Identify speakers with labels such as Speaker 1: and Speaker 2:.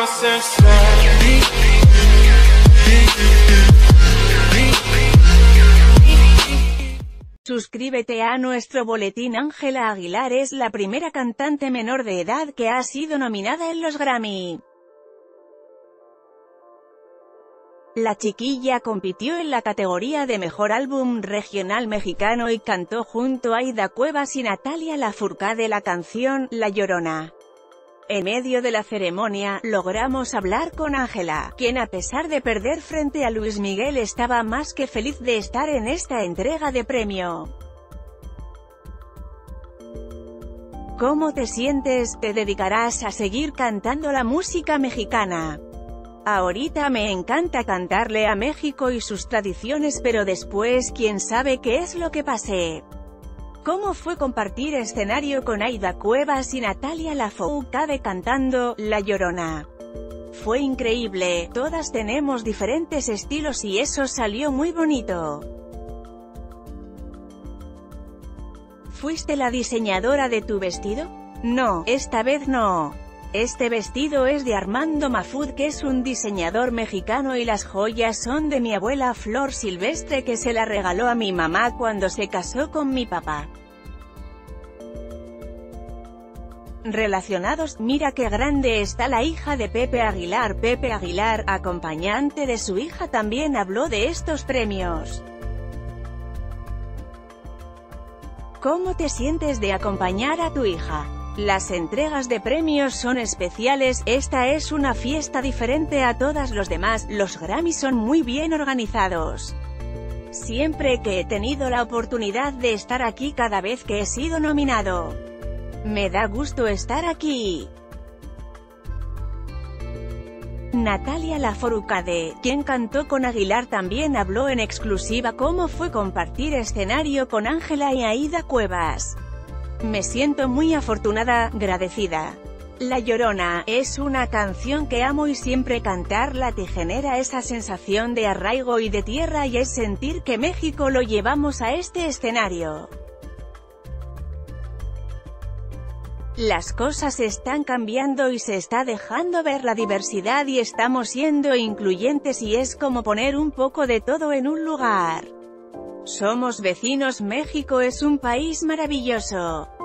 Speaker 1: Suscríbete a nuestro boletín. Ángela Aguilar es la primera cantante menor de edad que ha sido nominada en los Grammy. La chiquilla compitió en la categoría de Mejor Álbum Regional Mexicano y cantó junto a Aida Cuevas y Natalia Lafourcade la canción La Llorona. En medio de la ceremonia, logramos hablar con Ángela, quien a pesar de perder frente a Luis Miguel estaba más que feliz de estar en esta entrega de premio. ¿Cómo te sientes? ¿Te dedicarás a seguir cantando la música mexicana? Ahorita me encanta cantarle a México y sus tradiciones, pero después quién sabe qué es lo que pase. ¿Cómo fue compartir escenario con Aida Cuevas y Natalia Lafourcade cantando La Llorona? Fue increíble, todas tenemos diferentes estilos y eso salió muy bonito. ¿Fuiste la diseñadora de tu vestido? No, esta vez no. Este vestido es de Armando Mafud, que es un diseñador mexicano, y las joyas son de mi abuela Flor Silvestre, que se la regaló a mi mamá cuando se casó con mi papá. Relacionados, mira qué grande está la hija de Pepe Aguilar. Pepe Aguilar, acompañante de su hija, también habló de estos premios. ¿Cómo te sientes de acompañar a tu hija? Las entregas de premios son especiales, esta es una fiesta diferente a todas los demás, los Grammy son muy bien organizados. Siempre que he tenido la oportunidad de estar aquí, cada vez que he sido nominado. Me da gusto estar aquí. Natalia Lafourcade, quien cantó con Aguilar, también habló en exclusiva cómo fue compartir escenario con Ángela y Aida Cuevas. Me siento muy afortunada, agradecida. La Llorona es una canción que amo y siempre cantarla te genera esa sensación de arraigo y de tierra, y es sentir que México lo llevamos a este escenario. Las cosas están cambiando y se está dejando ver la diversidad y estamos siendo incluyentes, y es como poner un poco de todo en un lugar. Somos vecinos, México es un país maravilloso.